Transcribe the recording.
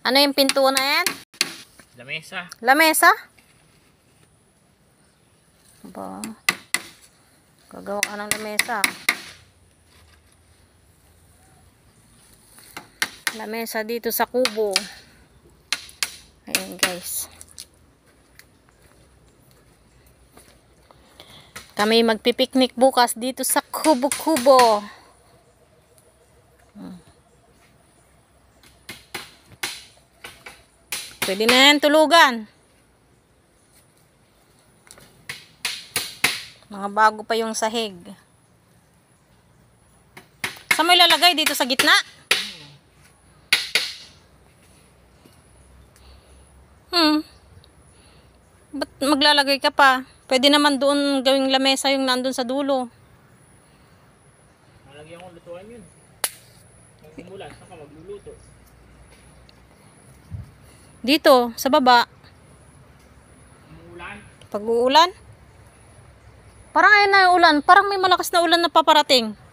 Ano yung pintuan na yan? Lamesa. Lamesa? Ba, gagawa ka ng lamesa. Lamesa dito sa kubo. Ayan guys. Kami magpipiknik bukas dito sa kubo-kubo. Pwede na yan tulugan. Mga bago pa yung sahig. Saan mo ilalagay? Dito sa gitna? Ba't maglalagay ka pa? Pwede naman doon gawing lamesa yung nandun sa dulo. Malagyan ko lutuan yun. Kung umulan, saan ka magluluto? Dito, sa baba. Umulan? Pag uulan? Parang ayun na yung ulan. Parang may malakas na ulan na paparating.